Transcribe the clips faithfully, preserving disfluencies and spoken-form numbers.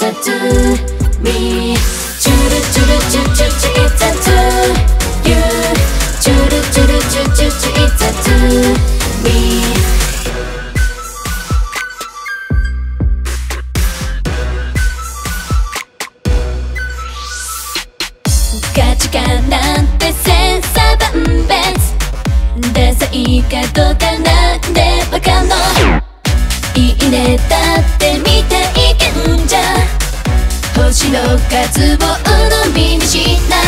a to me. Churu churu chu chu chu, it's a to you. Churu churu chu chu chu, it's a to me. 価値観なんて千差万別、ダサいかどうかなんてわかんの。いいねだって見たいけんじゃ、星の数を鵜呑みにしない。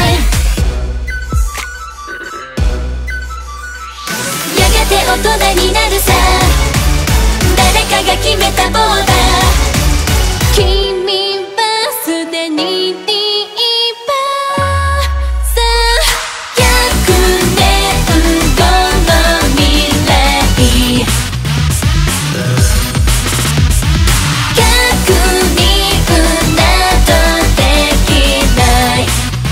やがて大人になるさ、誰かが決めたボーダー。君はすでにディーバーさ。ひゃくねんごの未来、逆にうなどできない。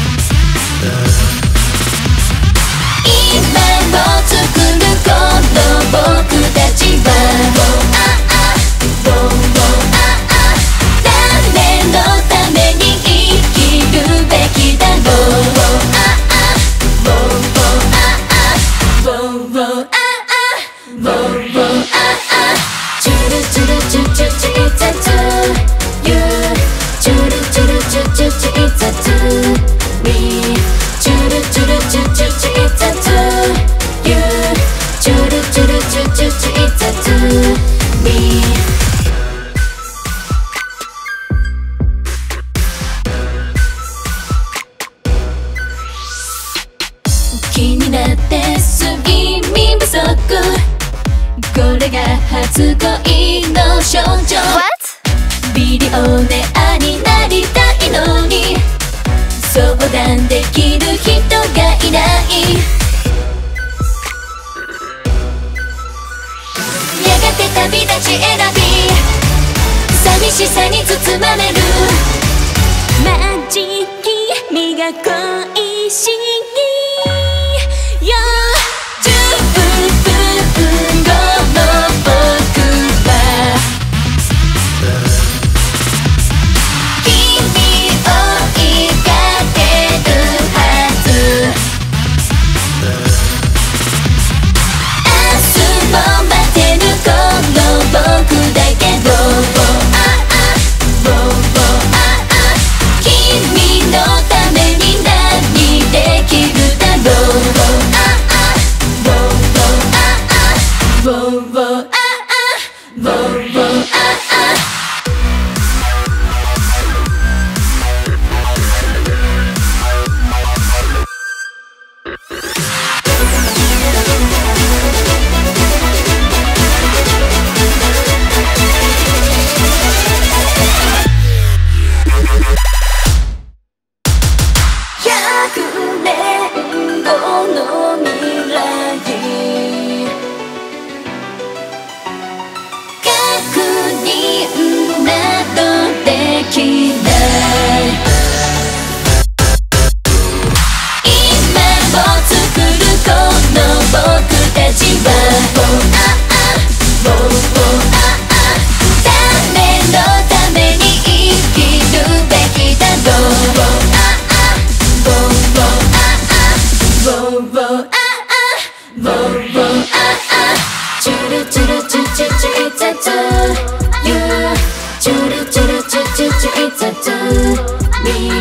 今を作るこの僕たちは、ああボーああ、誰のために生きるべきだろう。ああボーああボーああボーああ、チュルチュルチュチュチュ it's a to you. チュルチュルチュチュチュ it's a to me. チュルチュルチュチュチュ it's a to you. チュルチュルチュチュチュ it's a to me. 気になって睡眠不足、これが初恋の症状。ビリオネアになりたいのに、相談できる人がいない。やがて旅立ち選び、寂しさに包まれる。マジ君が恋しいよ。じゅっぷんごの僕は君を追いかけるはず。明日も待てるこの僕だけど、ああボーああ、君のために何できるだろう。ああボーああボーああボーああ。ひゃくねんごの未来、確認などできない。今を作るこの僕たちは、ああボーああ、誰のために生きるべきだろう。ああボーああボーああボーああ、チュルチュルチュチュチュ it's a to you. チュルチュルチュチュチュ it's a to me.